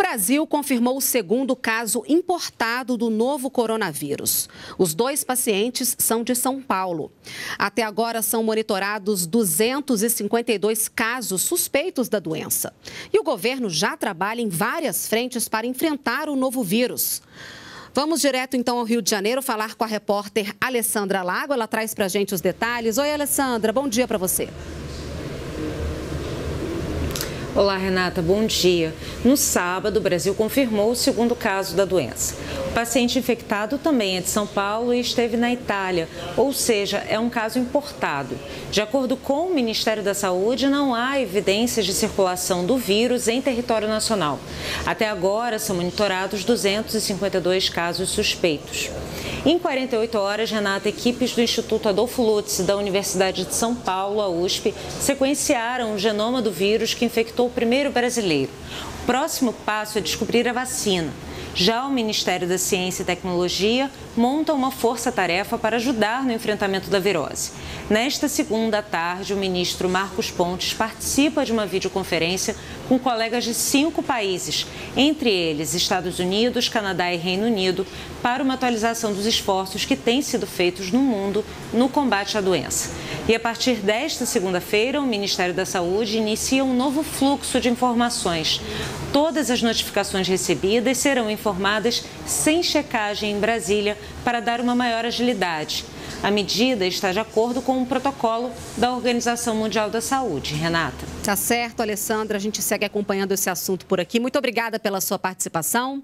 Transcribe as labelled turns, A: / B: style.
A: Brasil confirmou o segundo caso importado do novo coronavírus. Os 2 pacientes são de São Paulo. Até agora são monitorados 252 casos suspeitos da doença. E o governo já trabalha em várias frentes para enfrentar o novo vírus. Vamos direto então ao Rio de Janeiro falar com a repórter Alessandra Lago. Ela traz para a gente os detalhes. Oi, Alessandra, bom dia para você.
B: Olá, Renata, bom dia. No sábado, o Brasil confirmou o segundo caso da doença. O paciente infectado também é de São Paulo e esteve na Itália, ou seja, é um caso importado. De acordo com o Ministério da Saúde, não há evidências de circulação do vírus em território nacional. Até agora, são monitorados 252 casos suspeitos. Em 48 horas, Renata, equipes do Instituto Adolfo Lutz da Universidade de São Paulo, a USP, sequenciaram o genoma do vírus que infectou o primeiro brasileiro. O próximo passo é descobrir a vacina. Já o Ministério da Ciência e Tecnologia monta uma força-tarefa para ajudar no enfrentamento da virose. Nesta segunda à tarde, o ministro Marcos Pontes participa de uma videoconferência com colegas de 5 países, entre eles Estados Unidos, Canadá e Reino Unido, para uma atualização dos esforços que têm sido feitos no mundo no combate à doença. E a partir desta segunda-feira, o Ministério da Saúde inicia um novo fluxo de informações. Todas as notificações recebidas serão informadas sem checagem em Brasília para dar uma maior agilidade. A medida está de acordo com o protocolo da Organização Mundial da Saúde. Renata.
A: Tá certo, Alessandra. A gente segue acompanhando esse assunto por aqui. Muito obrigada pela sua participação.